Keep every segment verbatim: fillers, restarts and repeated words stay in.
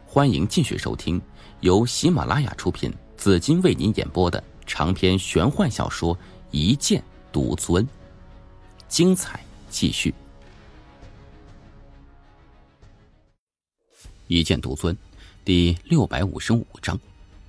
欢迎继续收听由喜马拉雅出品，紫金为您演播的长篇玄幻小说《一剑独尊》，精彩继续。一剑独尊第六百五十五章。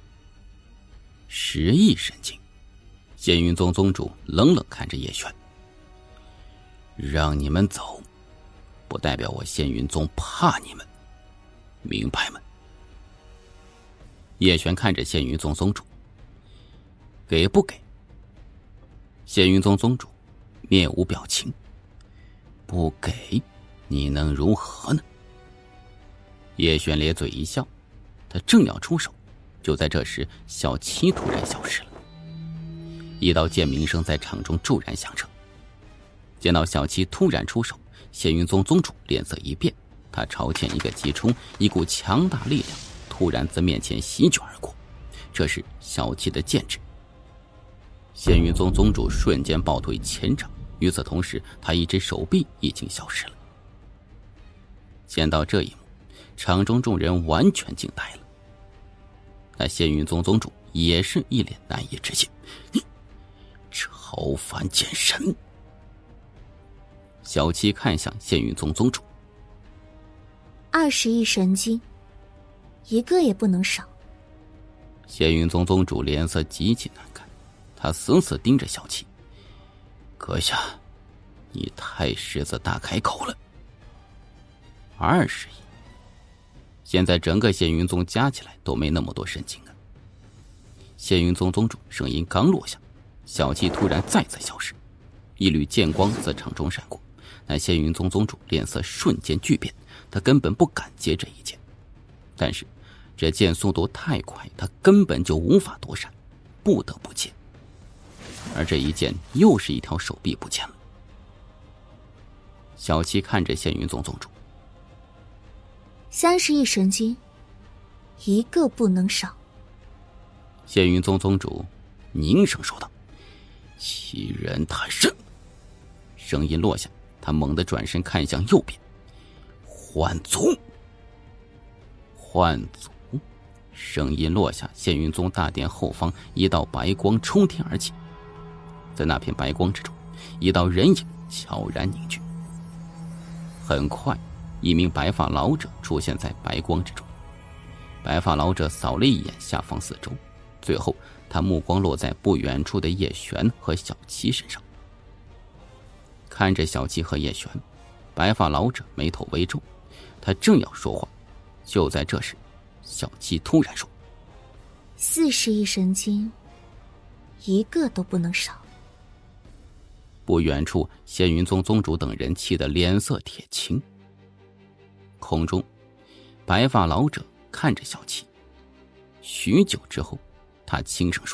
十亿神经。仙云宗宗主冷冷看着叶璇，让你们走不代表我仙云宗怕你们，明白吗？叶璇看着仙云宗宗主，给不给？仙云宗宗主面无表情，不给你能如何呢？叶璇咧嘴一笑，他正要出手，就在这时小七突然消失了。一道剑鸣声在场中骤然响彻，见到小七突然出手，仙云宗宗主脸色一变，他朝前一个急冲，一股强大力量突然自面前席卷而过，这是小七的剑指。仙云宗宗主瞬间暴退前掌，与此同时他一只手臂已经消失了。见到这一幕，场中众人完全惊呆了。那仙云宗宗主也是一脸难以置信，你超凡剑神。小七看向仙云宗宗主， 二十亿神经，一个也不能少。 仙云宗宗主脸色极其难看，他死死盯着小七。阁下，你太狮子大开口了。二十亿，现在整个仙云宗加起来都没那么多神经啊。仙云宗宗主声音刚落下，小七突然再次消失，一缕剑光自场中闪过，那仙云宗宗主脸色瞬间巨变，他根本不敢接这一剑，但是这剑速度太快，他根本就无法躲闪，不得不接。而这一剑又是一条手臂不见了。小七看着仙云宗宗主， 三十亿神经，一个不能少。 仙云宗宗主凝声说道：欺人太甚。声音落下，他猛地转身看向右边，幻族。幻族。声音落下，仙云宗大殿后方一道白光冲天而起，在那片白光之中，一道人影悄然凝聚。很快，一名白发老者出现在白光之中。白发老者扫了一眼下方四周，最后他目光落在不远处的叶璇和小七身上。看着小七和叶璇，白发老者眉头微皱，他正要说话，就在这时，小七突然说： 四十亿神经，一个都不能少。 不远处，仙云宗宗主等人气得脸色铁青。空中，白发老者看着小七，许久之后，他轻声说：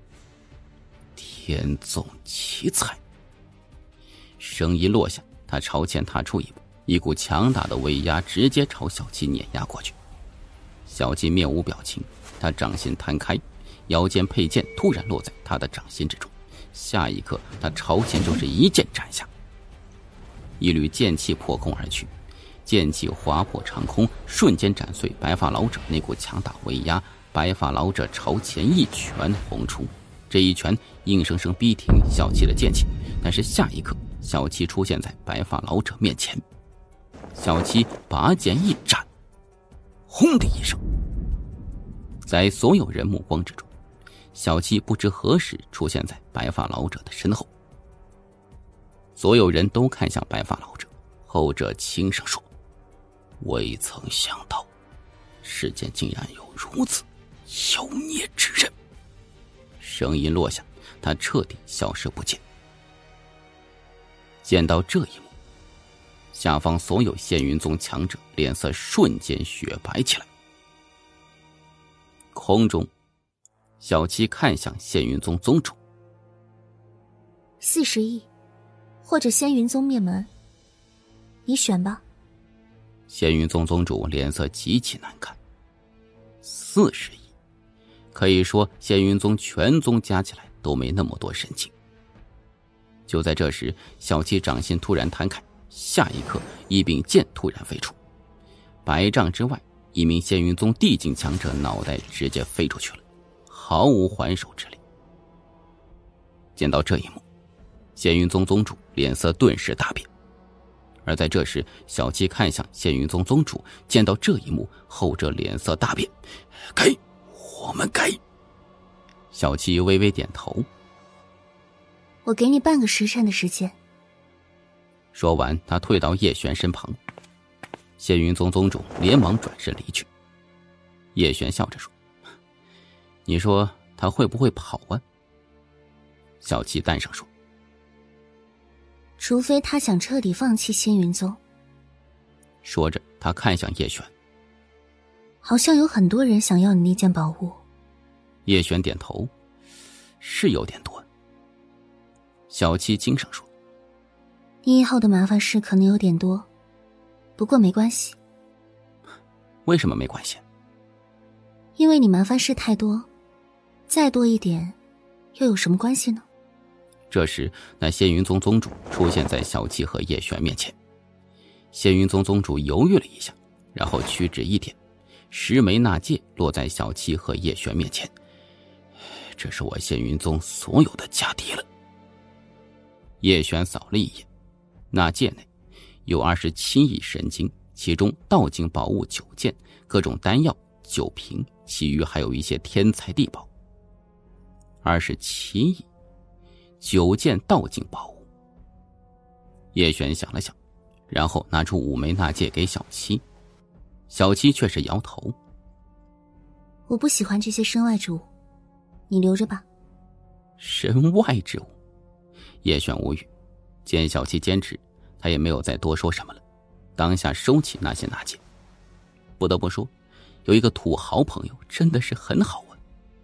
天纵奇才。声音落下，他朝前踏出一步，一股强大的威压直接朝小七碾压过去。小七面无表情，他掌心摊开，腰间佩剑突然落在他的掌心之中，下一刻他朝前就是一剑斩下，一缕剑气破空而去，剑气划破长空，瞬间斩碎白发老者那股强大威压。白发老者朝前一拳轰出，这一拳硬生生逼停小七的剑气，但是下一刻小七出现在白发老者面前，小七拔剑一斩，轰的一声，在所有人目光之中，小七不知何时出现在白发老者的身后。所有人都看向白发老者，后者轻声说：未曾想到世间竟然有如此妖孽之人。声音落下，他彻底消失不见。见到这一幕，下方所有仙云宗强者脸色瞬间雪白起来。空中，小七看向仙云宗宗主： 四十亿，或者仙云宗灭门，你选吧。 仙云宗宗主脸色极其难看。四十亿，可以说仙云宗全宗加起来都没那么多神经。就在这时，小七掌心突然摊开，下一刻一柄剑突然飞出，百丈之外一名仙云宗地境强者脑袋直接飞出去了，毫无还手之力。见到这一幕，仙云宗宗主脸色顿时大变。而在这时，小七看向仙云宗宗主，见到这一幕，后者脸色大变。给，我们给。小七微微点头。 我给你半个时辰的时间。 说完，他退到叶璇身旁。仙云宗宗主连忙转身离去。叶璇笑着说：“你说他会不会跑啊？”小七淡声说：“ 除非他想彻底放弃仙云宗。” 说着，他看向叶璇。 好像有很多人想要你那件宝物。 叶璇点头，是有点多。小七轻声说：“ 你以后的麻烦事可能有点多，不过没关系。” 为什么没关系？ 因为你麻烦事太多，再多一点，又有什么关系呢？ 这时，那仙云宗宗主出现在小七和叶璇面前。仙云宗宗主犹豫了一下，然后屈指一点，十枚纳戒落在小七和叶璇面前。这是我仙云宗所有的家底了。叶璇扫了一眼，纳戒内有二十七亿神金，其中道境宝物九件，各种丹药九瓶，其余还有一些天材地宝。二十七亿，九件道境宝物。叶璇想了想，然后拿出五枚纳戒给小七。小七却是摇头：“ 我不喜欢这些身外之物，你留着吧。” 身外之物？叶璇无语，见小七坚持，他也没有再多说什么了，当下收起那些纳戒。不得不说，有一个土豪朋友真的是很好啊。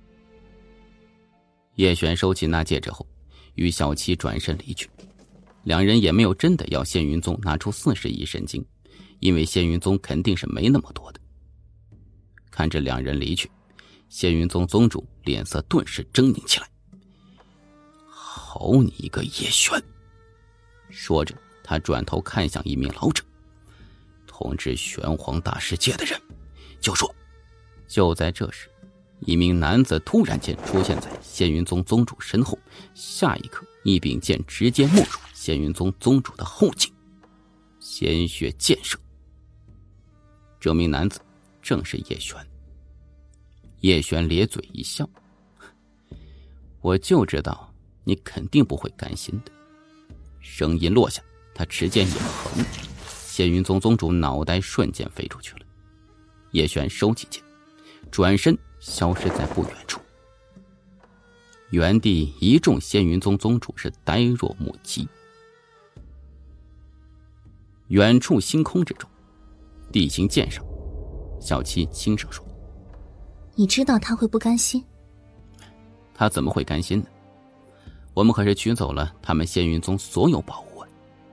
叶璇收起纳戒之后，与小七转身离去。两人也没有真的要仙云宗拿出四十亿神金，因为仙云宗肯定是没那么多的。看着两人离去，仙云宗宗主脸色顿时狰狞起来。好你一个叶璇！说着，他转头看向一名老者，统治玄黄大世界的人，就说。就在这时，一名男子突然间出现在仙云宗宗主身后，下一刻一柄剑直接没入仙云宗宗主的后颈，鲜血溅射。这名男子正是叶璇。叶璇咧嘴一笑：“我就知道你肯定不会甘心的。”声音落下，他持剑一横，仙云宗宗主脑袋瞬间飞出去了。叶璇收起剑，转身消失在不远处。原地一众仙云宗宗主是呆若木鸡。远处星空之中，地形剑上，小七轻声说：“ 你知道他会不甘心？” 他怎么会甘心呢？我们可是取走了他们仙云宗所有宝物啊！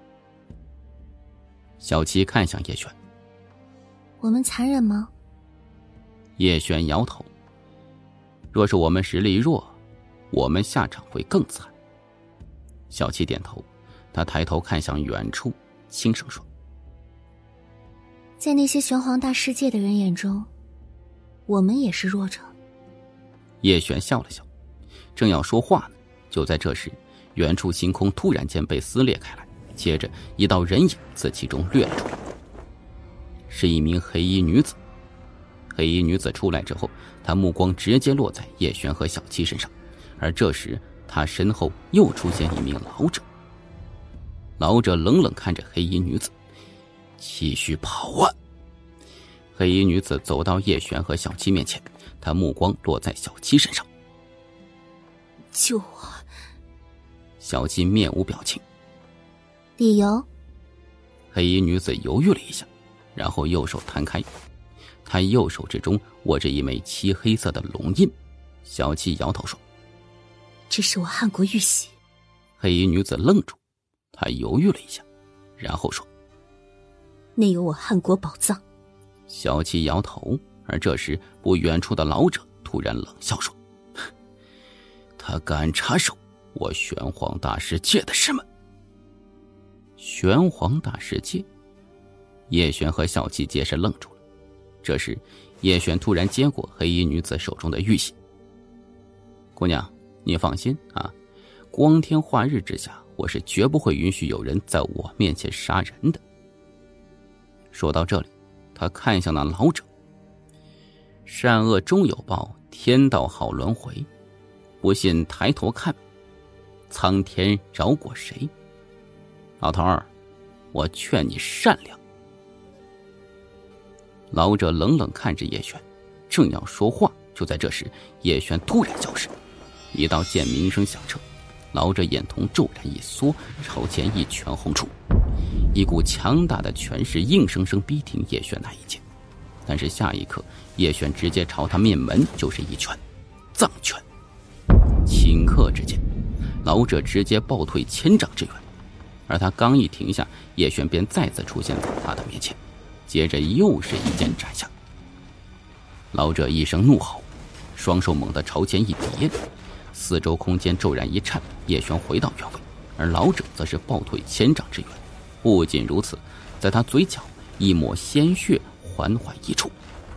小七看向叶璇：“ 我们残忍吗？” 叶璇摇头：“若是我们实力弱，我们下场会更惨。”小七点头，他抬头看向远处，轻声说：“ 在那些玄黄大世界的人眼中，我们也是弱者。” 叶璇笑了笑，正要说话呢，就在这时，远处星空突然间被撕裂开来，接着一道人影自其中掠了出来，是一名黑衣女子。黑衣女子出来之后，她目光直接落在叶璇和小七身上，而这时她身后又出现一名老者。老者冷冷看着黑衣女子：“继续跑啊！”黑衣女子走到叶璇和小七面前，她目光落在小七身上：“ 救我！” 小七面无表情。 理由？ 黑衣女子犹豫了一下，然后右手摊开，她右手之中握着一枚漆黑色的龙印。小七摇头说：“ 这是我汉国玉玺。” 黑衣女子愣住，她犹豫了一下，然后说：“ 内有我汉国宝藏。” 小七摇头，而这时不远处的老者突然冷笑说：“他敢插手我玄黄大世界的事吗？”玄黄大世界？叶璇和小七皆是愣住了。 这时叶璇突然接过黑衣女子手中的玉玺。姑娘，你放心啊，光天化日之下，我是绝不会允许有人在我面前杀人的。说到这里，他看向那老者。善恶终有报，天道好轮回，不信抬头看，苍天饶过谁？老头儿，我劝你善良。老者冷冷看着叶璇，正要说话，就在这时，叶璇突然消失，一道剑鸣声响彻，老者眼瞳骤然一缩，朝前一拳轰出，一股强大的权势硬生生逼停叶璇那一剑。但是下一刻，叶璇直接朝他面门就是一拳，藏拳。顷刻之间，老者直接暴退千丈之远，而他刚一停下，叶璇便再次出现在他的面前，接着又是一剑斩下。老者一声怒吼，双手猛地朝前一叠，四周空间骤然一颤，叶璇回到原位，而老者则是暴退千丈之远。不仅如此，在他嘴角一抹鲜血缓缓溢出。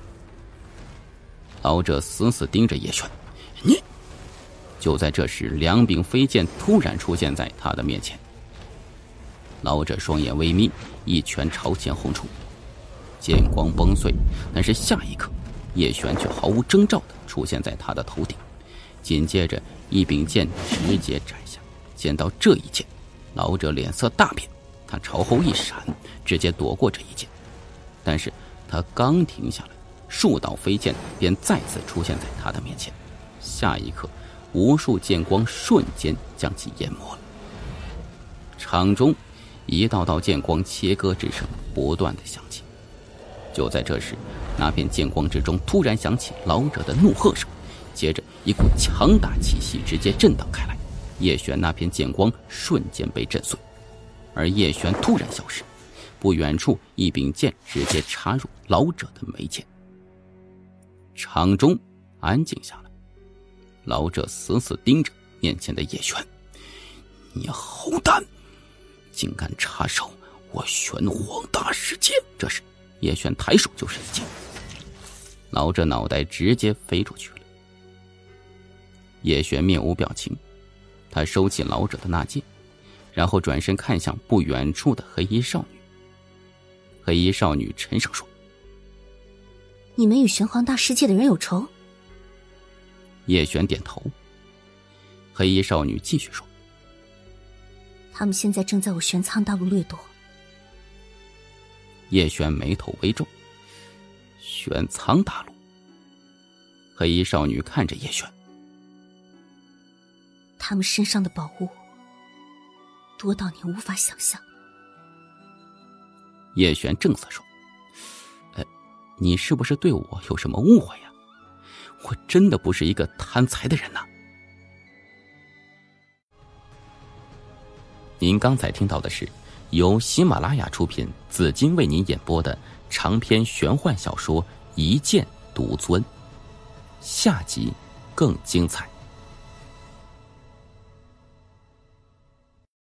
老者死死盯着叶璇，你！就在这时，两柄飞剑突然出现在他的面前。老者双眼微眯，一拳朝前轰出，剑光崩碎。但是下一刻，叶璇却毫无征兆地出现在他的头顶，紧接着一柄剑直接斩下。见到这一剑，老者脸色大变，他朝后一闪，直接躲过这一剑。但是他刚停下来，数道飞剑便再次出现在他的面前，下一刻，无数剑光瞬间将其淹没了。场中一道道剑光切割之声不断的响起。就在这时，那片剑光之中突然响起老者的怒喝声，接着一股强大气息直接震荡开来，叶璇那片剑光瞬间被震碎，而叶璇突然消失，不远处一柄剑直接插入老者的眉间。场中安静下来，老者死死盯着面前的叶璇，你好胆，竟敢插手我玄黄大世界！这时叶璇抬手就是一剑，老者脑袋直接飞出去了。叶璇面无表情，他收起老者的那剑，然后转身看向不远处的黑衣少女。黑衣少女沉声说， 你们与玄黄大世界的人有仇？ 叶璇点头。黑衣少女继续说， 他们现在正在我玄苍大陆掠夺。 叶璇眉头微皱，玄苍大陆。黑衣少女看着叶璇， 他们身上的宝物多到你无法想象。 叶璇正色说，呃，你是不是对我有什么误会呀？我真的不是一个贪财的人呐。您刚才听到的是由喜马拉雅出品，紫金为您演播的长篇玄幻小说《一剑独尊》，下集更精彩。